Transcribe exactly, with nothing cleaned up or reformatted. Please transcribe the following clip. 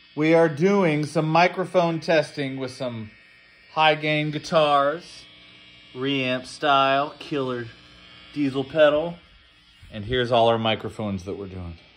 We are doing some microphone testing with some high gain guitars, reamp style, killer diesel pedal, and here's all our microphones that we're doing.